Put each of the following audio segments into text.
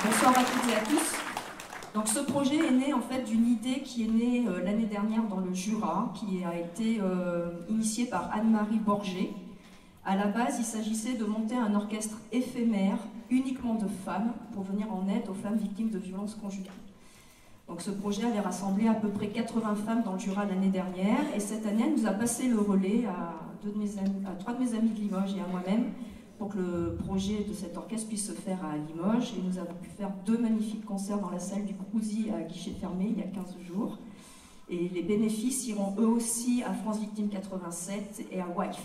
Bonsoir à toutes et à tous. Donc ce projet est né en fait d'une idée qui est née l'année dernière dans le Jura, qui a été initiée par Anne-Marie Borgé. À la base, il s'agissait de monter un orchestre éphémère, uniquement de femmes, pour venir en aide aux femmes victimes de violences conjugales. Donc ce projet avait rassemblé à peu près 80 femmes dans le Jura l'année dernière, et cette année, elle nous a passé le relais à 3 de mes amis de Limoges et à moi-même, pour que le projet de cet orchestre puisse se faire à Limoges. Et nous avons pu faire 2 magnifiques concerts dans la salle du Crouzy à guichet fermé il y a 15 jours. Et les bénéfices iront eux aussi à France Victime 87 et à WIFE,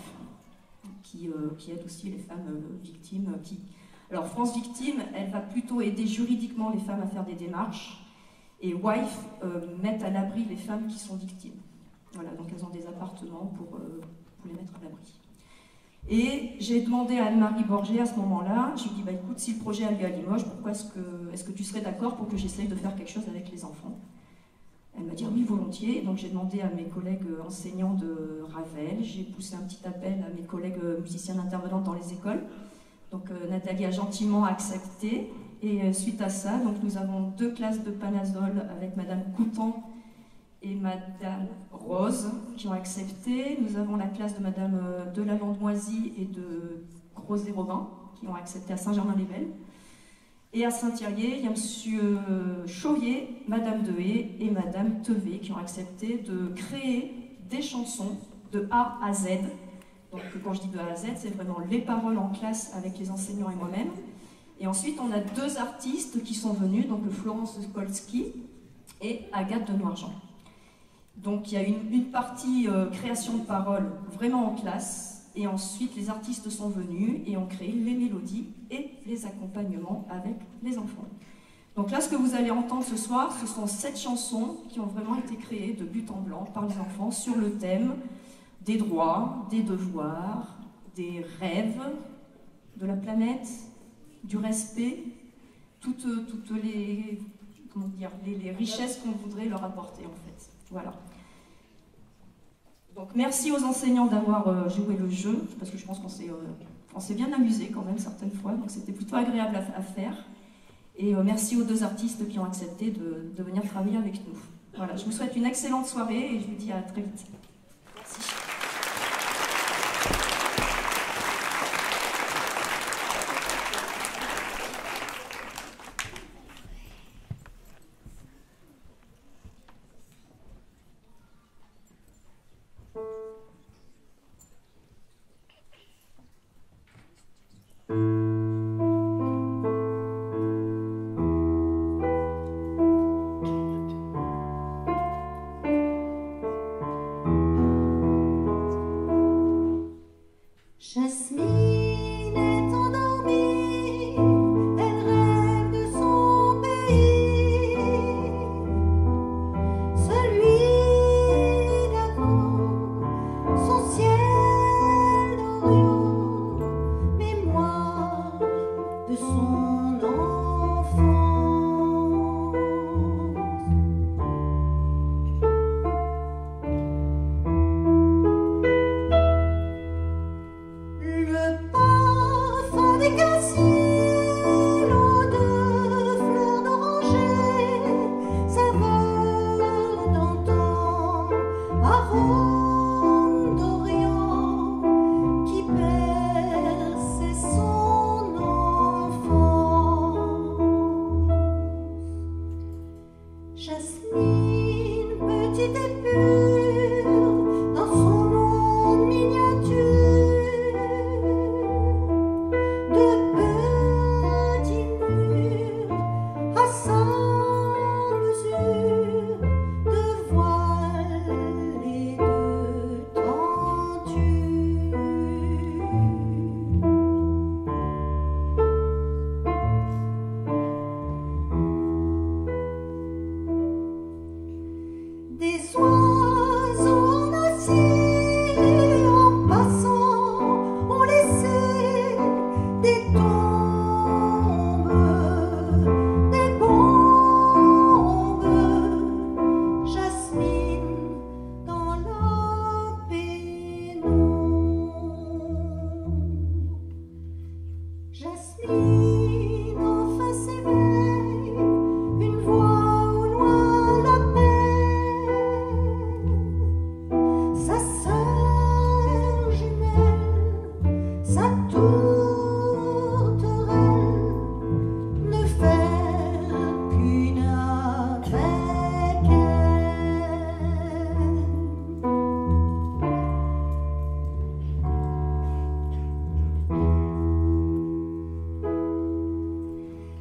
qui aide aussi les femmes victimes. Alors France Victime, elle va plutôt aider juridiquement les femmes à faire des démarches, et WIFE met à l'abri les femmes qui sont victimes. Voilà, donc elles ont des appartements pour les mettre à l'abri. Et j'ai demandé à Anne-Marie Borgé à ce moment-là, j'ai dit, bah, écoute, si le projet a lieu à Limoges, pourquoi est-ce que tu serais d'accord pour que j'essaye de faire quelque chose avec les enfants? Elle m'a dit oui, volontiers. Donc j'ai demandé à mes collègues enseignants de Ravel, j'ai poussé un petit appel à mes collègues musiciens intervenants dans les écoles. Donc Nathalie a gentiment accepté, et suite à ça, donc, nous avons 2 classes de Panazol avec Madame Coutan et Madame Rose qui ont accepté. Nous avons la classe de Madame Delalandoisy et de Gros-et-Robin qui ont accepté à Saint-Germain-les-Belles. Et à Saint-Thirier, il y a Monsieur Chaurier, Madame Dehé et Madame Tevé qui ont accepté de créer des chansons de A à Z. Donc quand je dis de A à Z, c'est vraiment les paroles en classe avec les enseignants et moi-même. Et ensuite, on a 2 artistes qui sont venus, donc Florence Kolski et Agathe de Noirjean. Donc il y a une partie création de paroles vraiment en classe, et ensuite les artistes sont venus et ont créé les mélodies et les accompagnements avec les enfants. Donc là, ce que vous allez entendre ce soir, ce sont 7 chansons qui ont vraiment été créées de but en blanc par les enfants sur le thème des droits, des devoirs, des rêves, de la planète, du respect, toutes les, comment dire, les richesses qu'on voudrait leur apporter en fait. Voilà. Donc merci aux enseignants d'avoir joué le jeu, parce que je pense qu'on s'est bien amusé quand même certaines fois, donc c'était plutôt agréable à faire. Et merci aux 2 artistes qui ont accepté de venir travailler avec nous. Voilà, je vous souhaite une excellente soirée et je vous dis à très vite. Merci.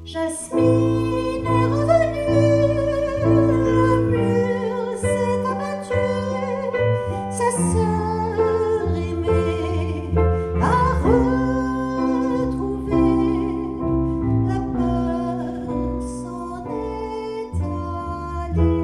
Jasmine est revenue, le mur s'est abattu, sa sœur aimée a retrouvé, la peur s'en est allée.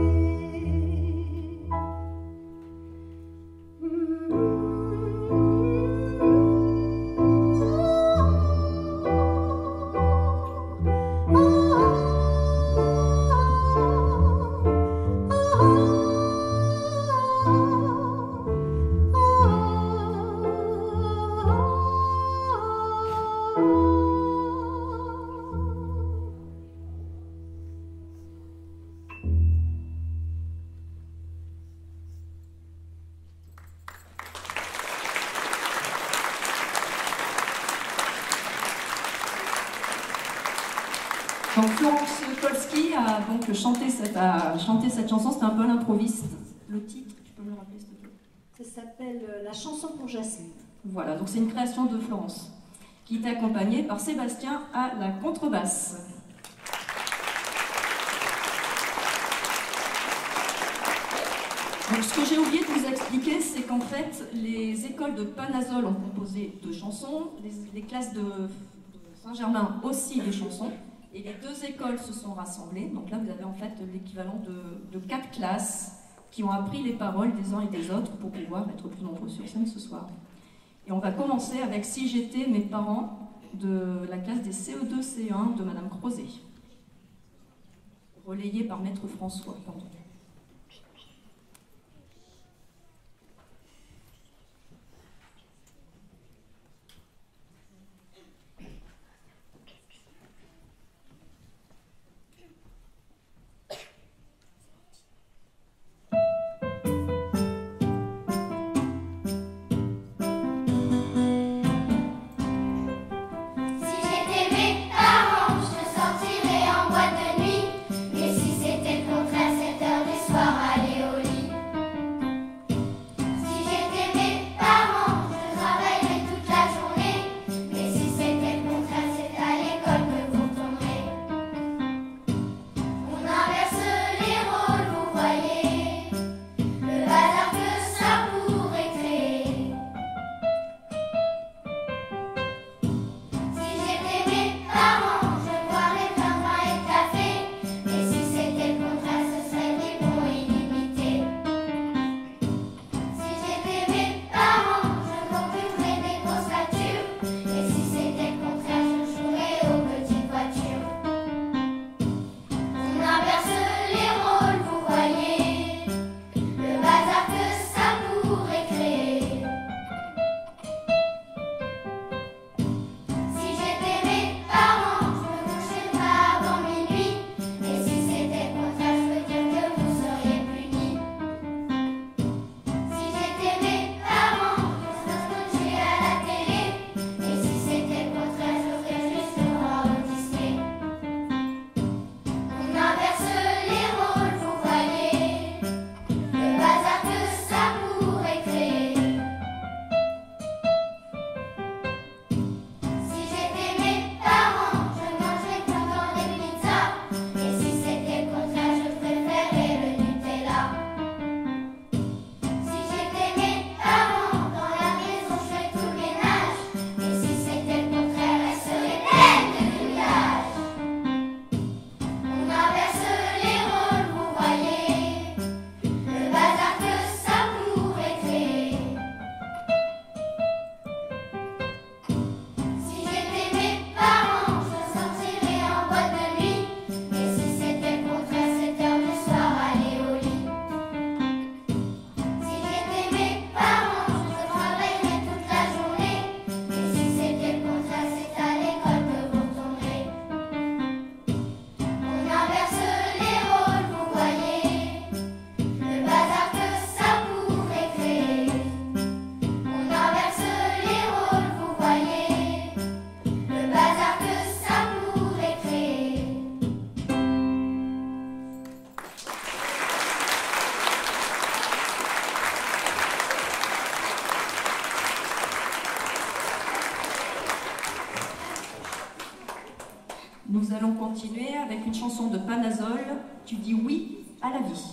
Donc Florence Kolski a donc chanté cette chanson, c'était un peu l'improviste. Le titre, tu peux me le rappeler s'il te plaît? Ça s'appelle La chanson pour Jasmine. Voilà, donc c'est une création de Florence, qui était accompagnée par Sébastien à la contrebasse. Donc ce que j'ai oublié de vous expliquer, c'est qu'en fait, les écoles de Panazol ont composé 2 chansons, les classes de Saint-Germain aussi des chansons, et les 2 écoles se sont rassemblées. Donc là, vous avez en fait l'équivalent de 4 classes qui ont appris les paroles des uns et des autres pour pouvoir être plus nombreux sur scène ce soir. Et on va commencer avec Si j'étais mes parents, de la classe des CE2, CE1 de Madame Crozet, relayée par Maître François. Pardon. Sortirais en boîte de nuit, et si c'était le contraire, 7 heures allons continuer avec une chanson de Panazol, Tu dis oui à la vie.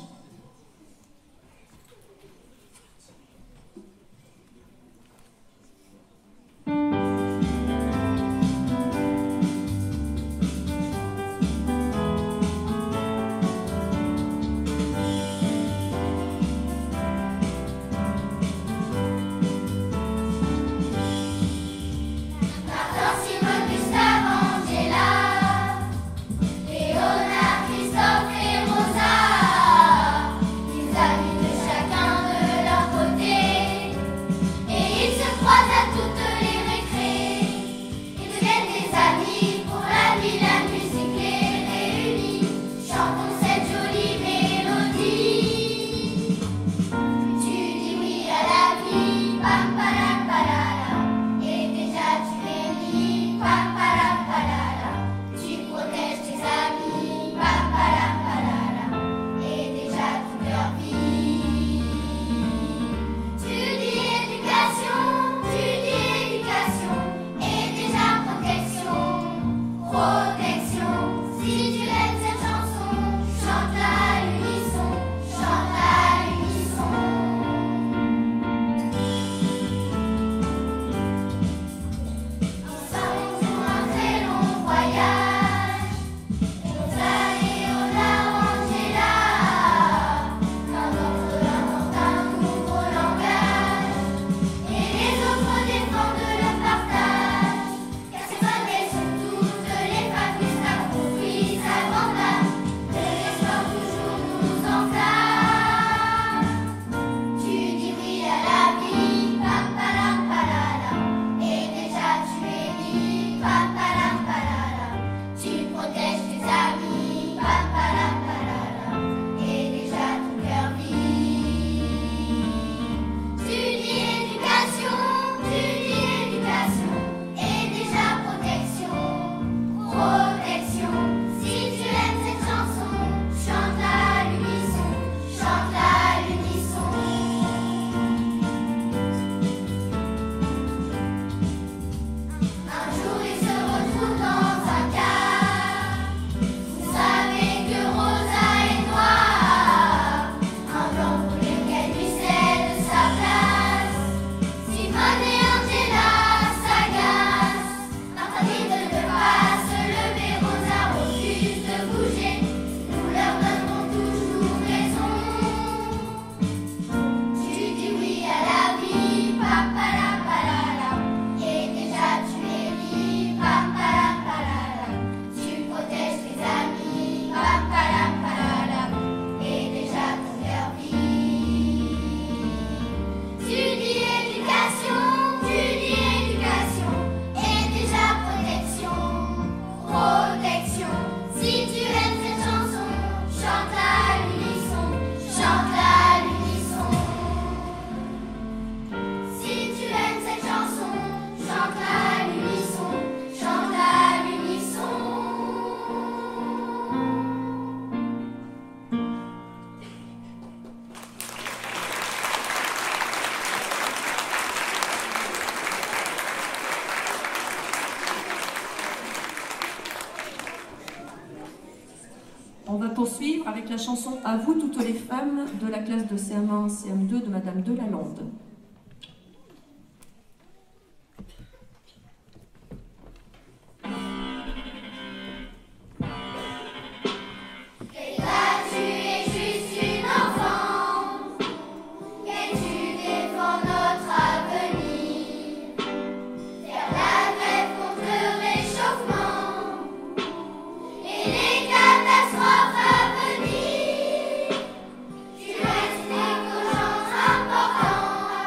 On va poursuivre avec la chanson « À vous toutes les femmes » de la classe de CM1, CM2 de Madame Delalande. Tu restes des cauchemars importants.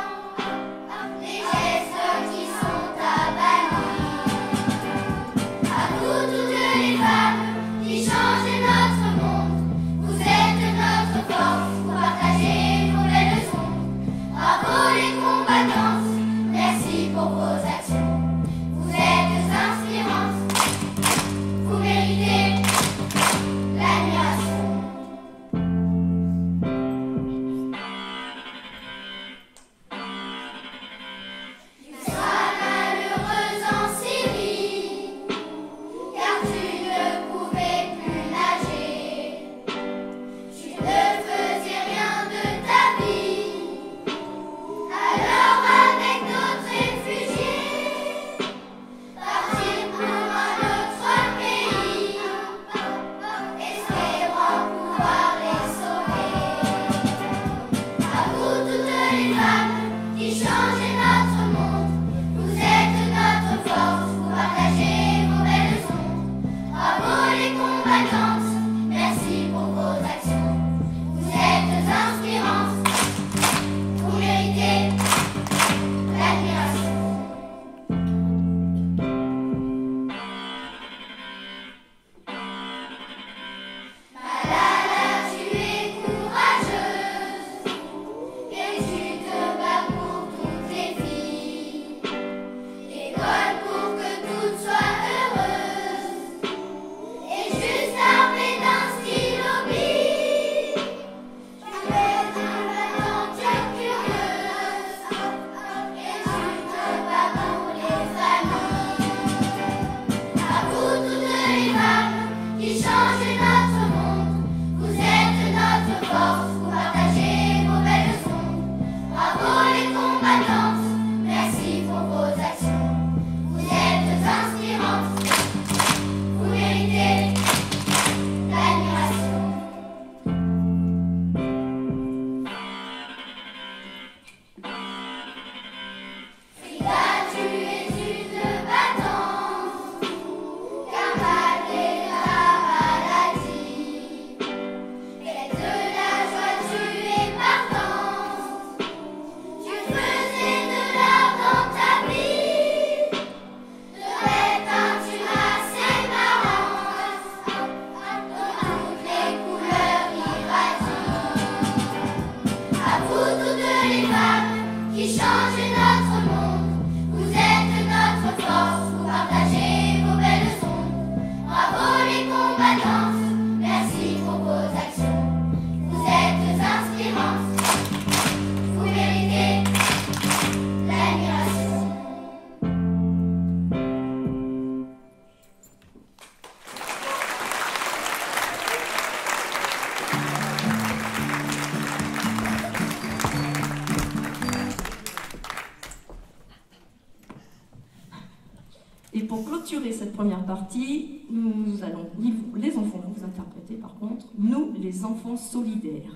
Et pour clôturer cette première partie, les enfants vont vous interpréter par contre, nous les enfants solidaires.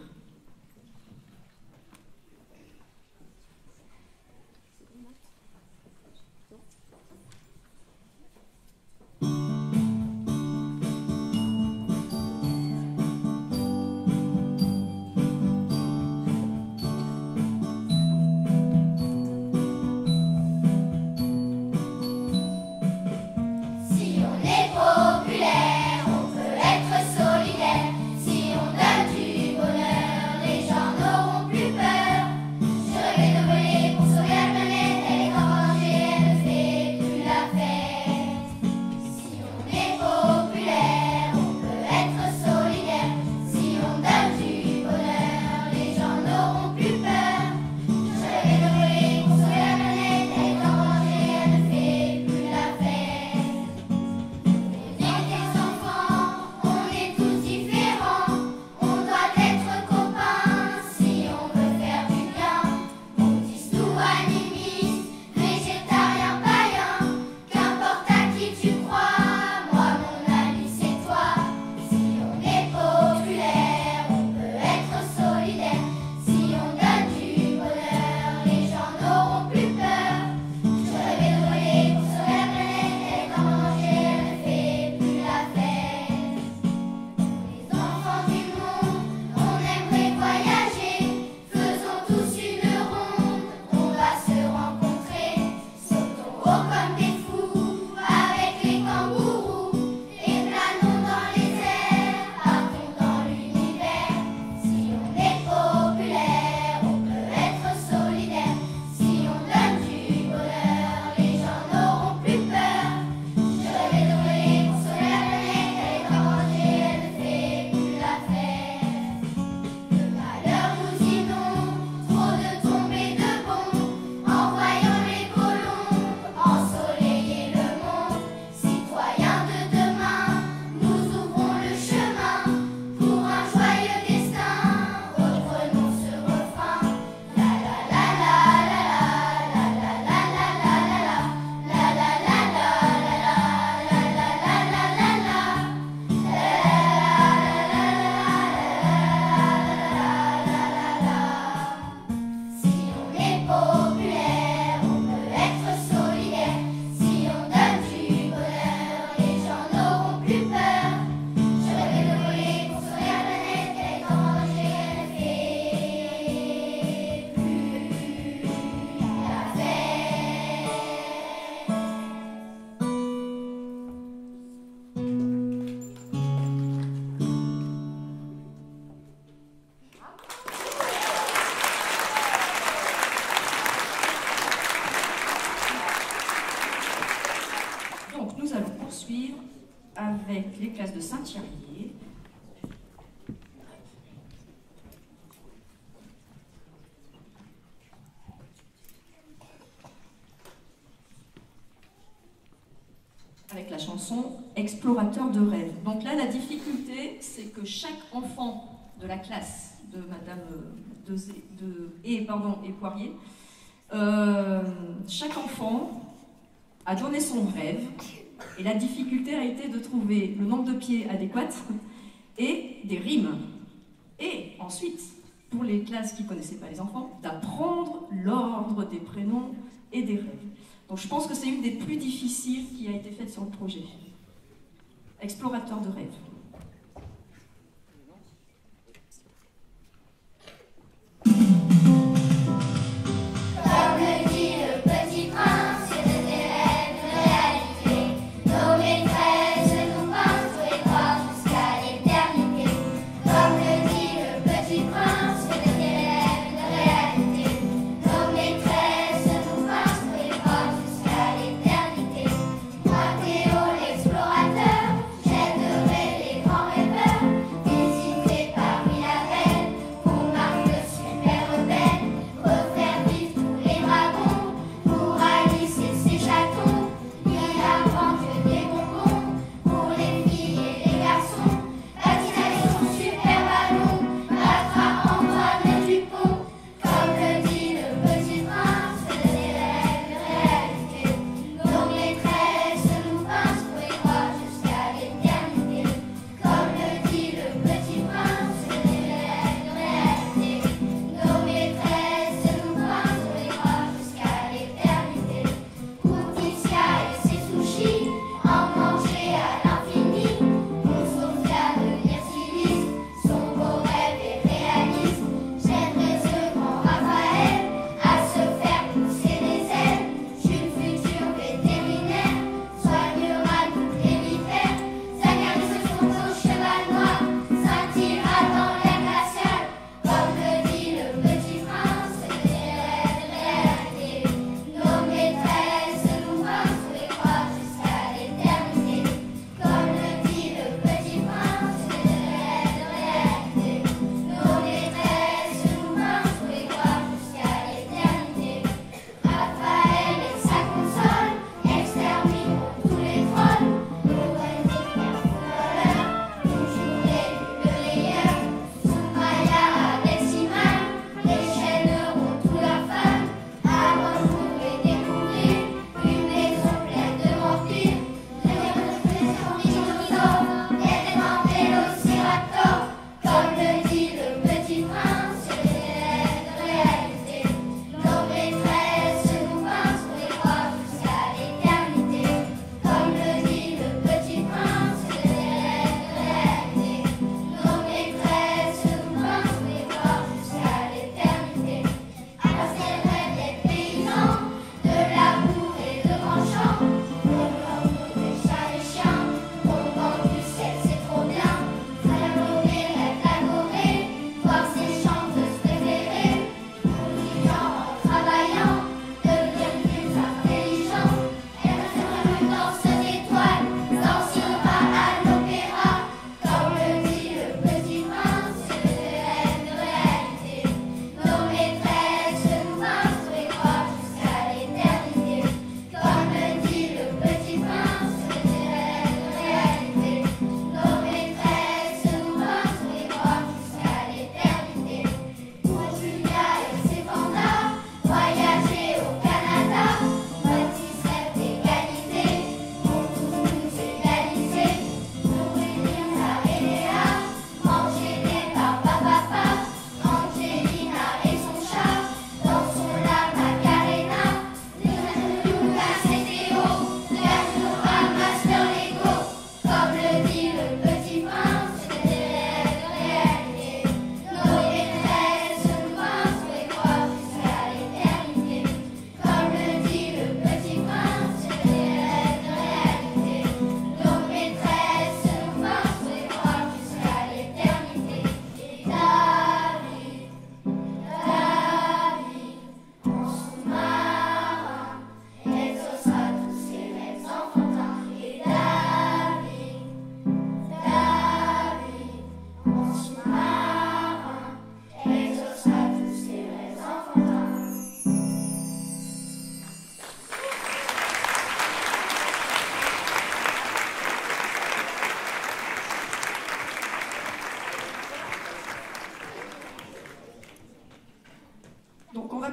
Populaire, on peut être solidaire si on donne du bonheur. Saint-Thierry. Avec la chanson Explorateur de rêve. Donc là, la difficulté, c'est que chaque enfant de la classe de Madame et Poirier, chaque enfant a donné son rêve, et la difficulté a été de trouver le nombre de pieds adéquat et des rimes. Et ensuite, pour les classes qui ne connaissaient pas les enfants, d'apprendre l'ordre des prénoms et des rêves. Donc je pense que c'est une des plus difficiles qui a été faite sur le projet. Explorateur de rêve. Moi Théo l'explorateur, j'aimerais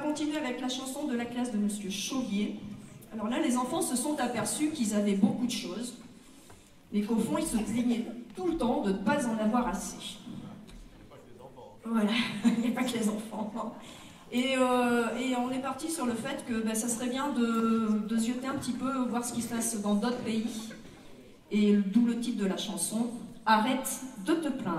continuer avec la chanson de la classe de Monsieur Chauvier. Alors là, les enfants se sont aperçus qu'ils avaient beaucoup de choses, mais qu'au fond, ils se plaignaient tout le temps de ne pas en avoir assez. Voilà, il n'y a pas que les enfants. Non. Et on est parti sur le fait que ça serait bien de se jeter un petit peu, voir ce qui se passe dans d'autres pays. Et d'où le titre de la chanson, « Arrête de te plaindre ».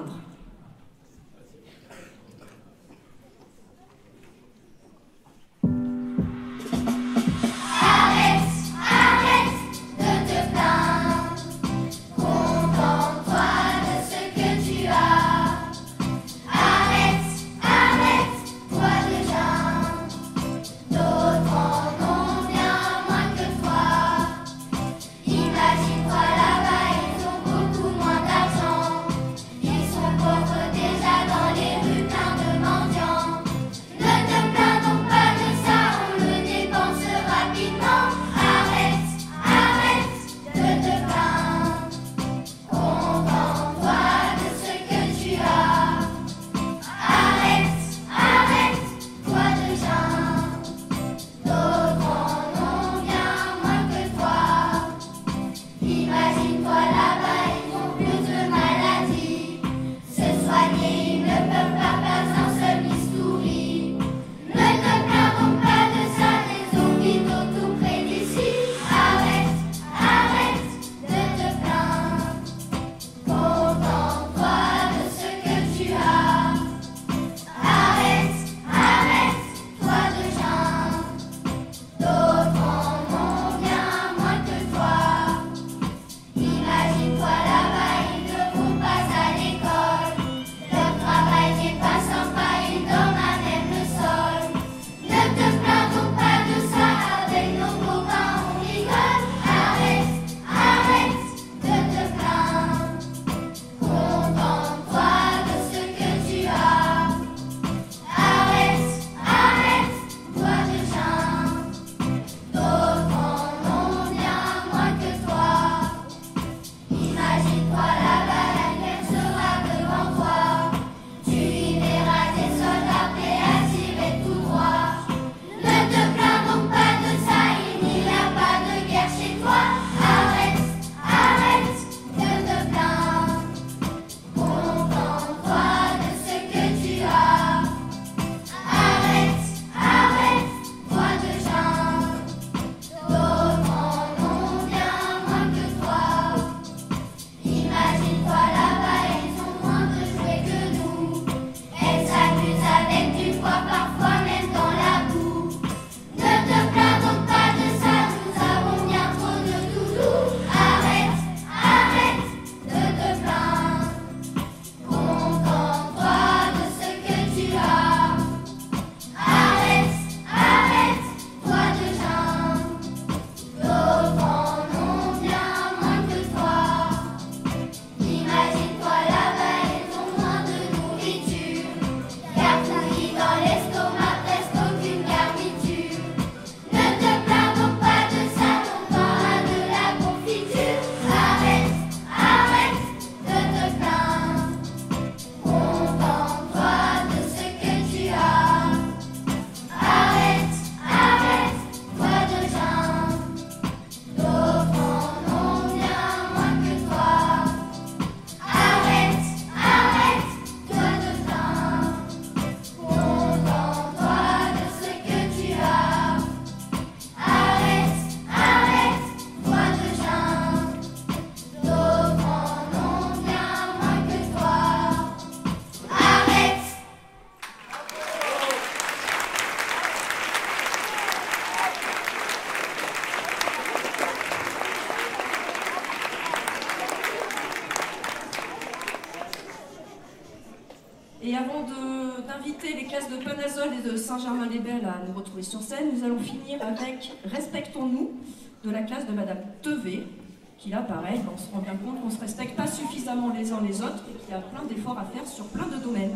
Et avant d'inviter les classes de Panazol et de Saint-Germain-les-Belles à nous retrouver sur scène, nous allons finir avec « Respectons-nous » de la classe de Madame Tevet, qui là, pareil, on se rend bien compte qu'on ne se respecte pas suffisamment les uns les autres et qu'il y a plein d'efforts à faire sur plein de domaines.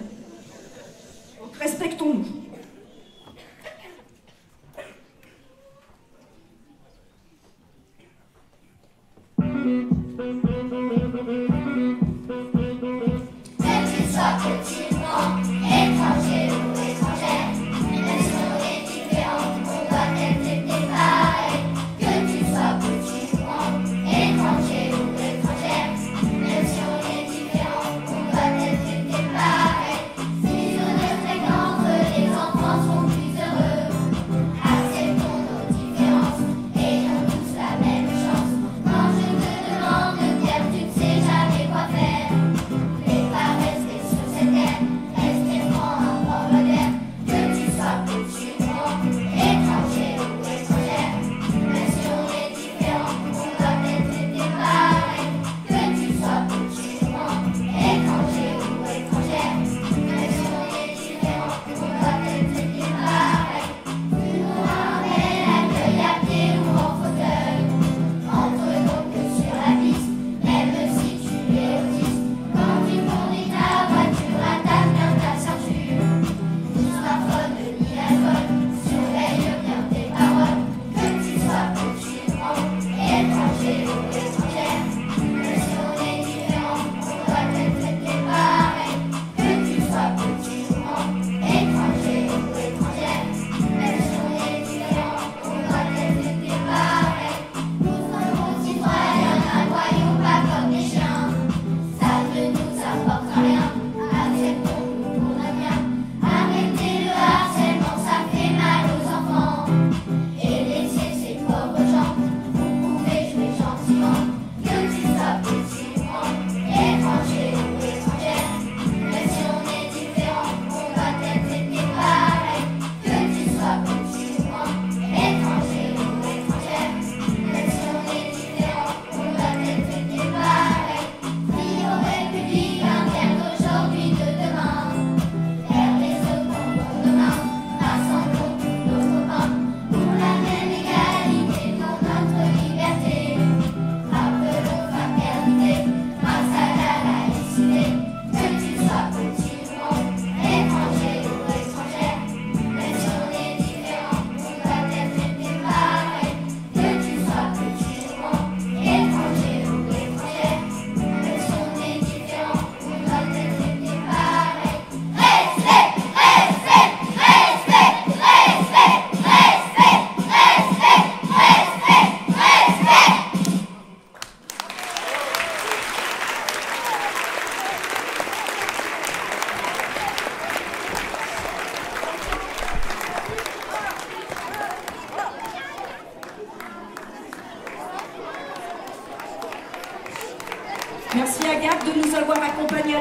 Donc respectons-nous. Soit cultivement, étranger ou étrangère, une nation éduquée.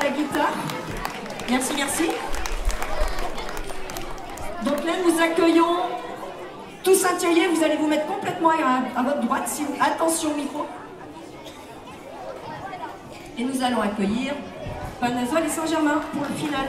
la guitare. Merci, merci. Donc là, nous accueillons tous Saint-Thierry. Vous allez vous mettre complètement à votre droite. Attention au micro. Et nous allons accueillir Panazol et Saint-Germain pour le final.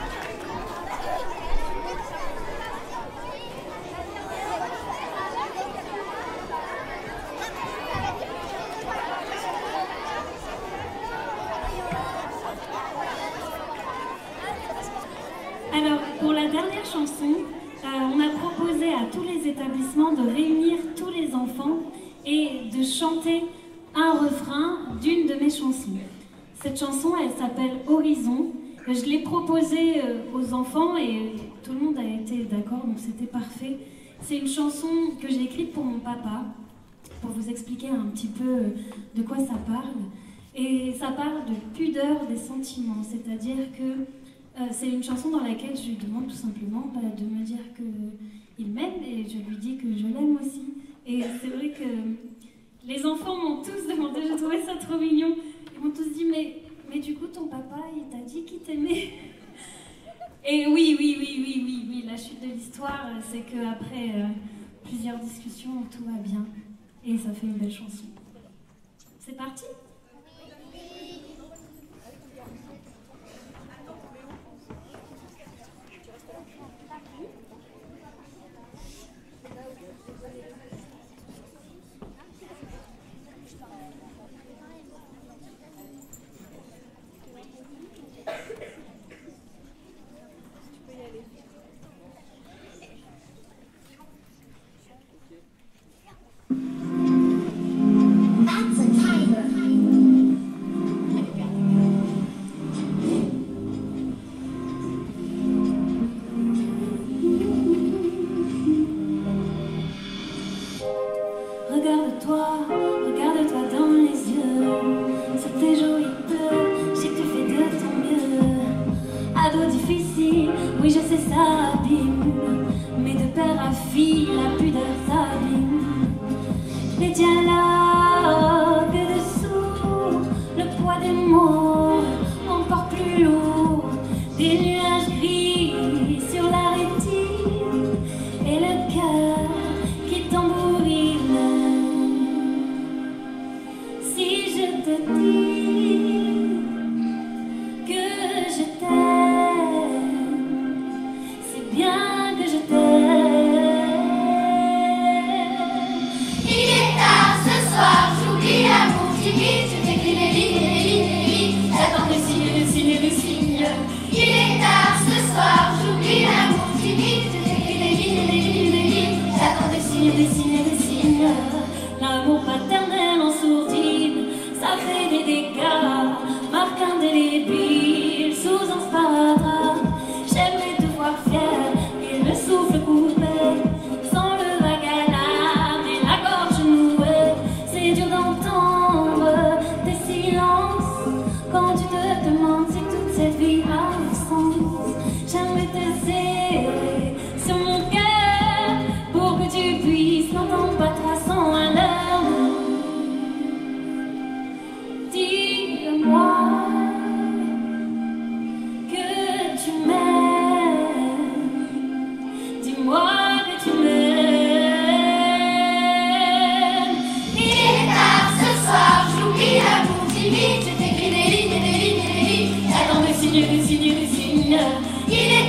Alors, pour la dernière chanson, on a proposé à tous les établissements de réunir tous les enfants et de chanter un refrain d'une de mes chansons. Cette chanson, elle s'appelle Horizon. Je l'ai proposée aux enfants et tout le monde a été d'accord, donc c'était parfait. C'est une chanson que j'ai écrite pour mon papa, pour vous expliquer un petit peu de quoi ça parle. Et ça parle de pudeur des sentiments, c'est-à-dire que c'est une chanson dans laquelle je lui demande tout simplement de me dire qu'il m'aime et je lui dis que je l'aime aussi. Et c'est vrai que les enfants m'ont tous demandé, j'ai trouvé ça trop mignon, ils m'ont tous dit mais du coup ton papa il t'a dit qu'il t'aimait? Et oui, la chute de l'histoire c'est qu'après plusieurs discussions tout va bien et ça fait une belle chanson. C'est parti? Regarde-toi dans les yeux, c'est tes jolis peu, je sais que tu fais de ton mieux. Ado difficile, oui je sais ça abîme, mais de père à fille, la pudeur s'abîme. Les dialogues dessous, le poids des mots, encore plus lourd, des nuages gris sur la rétine, et le cœur qui tambourine. Je te dis que je t'aime, c'est bien que je t'aime. Il est tard ce soir, j'oublie l'amour timide, je t'écris les lignes, j'attends le signe. Il est tard ce soir, j'oublie l'amour timide, je t'écris les lignes, j'attends le signe. L'amour paternel en sourdine, ça fait des dégâts, marque indélébile sous un sparadrap. J'aimerais te voir fier et le souffle coupé, sans le vague à l'âme et la gorge nouée. C'est dur d'entendre tes silences quand tu te demandes si toute cette vie a un sens. J'aimerais te serrer sur mon cœur pour que tu puisses n'entendre pas traçant un leurre. Dis-moi que tu m'aimes, dis-moi que tu m'aimes. Il est tard ce soir, j'oublie l'amour timide, je t'écris des lignes, j'attends des signes. Il est